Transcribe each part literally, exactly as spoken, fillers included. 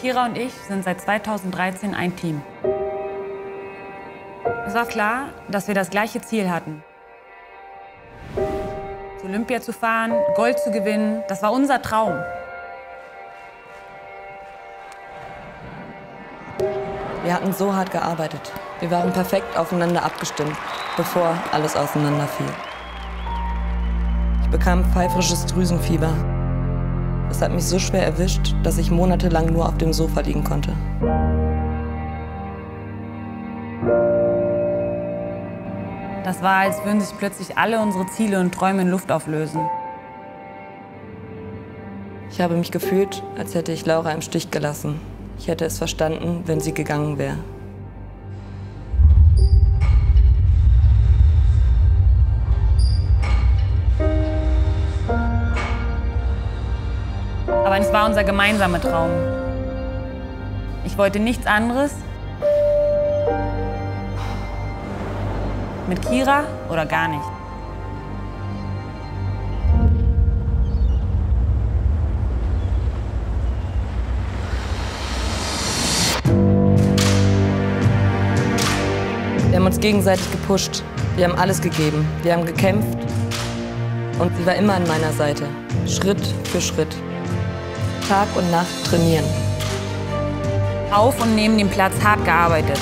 Kira und ich sind seit zweitausenddreizehn ein Team. Es war klar, dass wir das gleiche Ziel hatten. Zu Olympia zu fahren, Gold zu gewinnen, das war unser Traum. Wir hatten so hart gearbeitet. Wir waren perfekt aufeinander abgestimmt, bevor alles auseinanderfiel. Ich bekam pfeifrisches Drüsenfieber. Es hat mich so schwer erwischt, dass ich monatelang nur auf dem Sofa liegen konnte. Das war, als würden sich plötzlich alle unsere Ziele und Träume in Luft auflösen. Ich habe mich gefühlt, als hätte ich Laura im Stich gelassen. Ich hätte es verstanden, wenn sie gegangen wäre. Aber es war unser gemeinsamer Traum. Ich wollte nichts anderes mit Kira oder gar nicht. Wir haben uns gegenseitig gepusht. Wir haben alles gegeben. Wir haben gekämpft. Und sie war immer an meiner Seite. Schritt für Schritt. Tag und Nacht trainieren. Auf und neben dem Platz hart gearbeitet.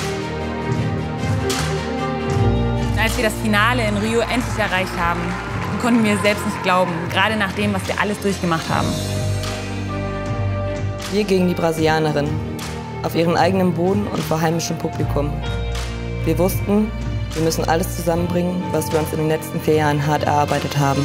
Und als wir das Finale in Rio endlich erreicht haben, konnten wir es selbst nicht glauben. Gerade nach dem, was wir alles durchgemacht haben. Wir gegen die Brasilianerin. Auf ihrem eigenen Boden und vor heimischem Publikum. Wir wussten, wir müssen alles zusammenbringen, was wir uns in den letzten vier Jahren hart erarbeitet haben.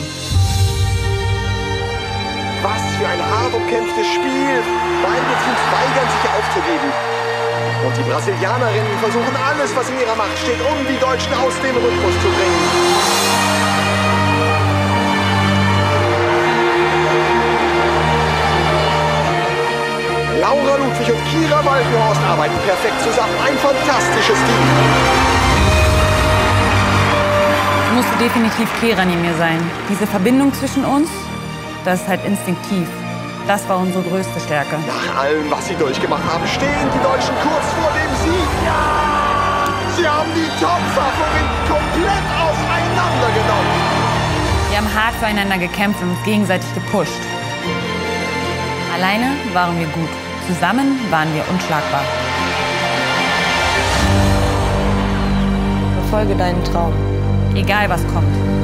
Was für ein hart umkämpftes Spiel! Beide Teams weigern sich aufzugeben. Und die Brasilianerinnen versuchen alles, was in ihrer Macht steht, um die Deutschen aus dem Rhythmus zu bringen. Laura Ludwig und Kira Walkenhorst arbeiten perfekt zusammen. Ein fantastisches Team. Es musste definitiv Kira neben mir sein. Diese Verbindung zwischen uns, das ist halt instinktiv. Das war unsere größte Stärke. Nach allem, was sie durchgemacht haben, stehen die Deutschen kurz vor dem Sieg. Ja! Sie haben die Top-Favoriten komplett auseinandergenommen. Wir haben hart füreinander gekämpft und uns gegenseitig gepusht. Alleine waren wir gut. Zusammen waren wir unschlagbar. Verfolge deinen Traum. Egal was kommt.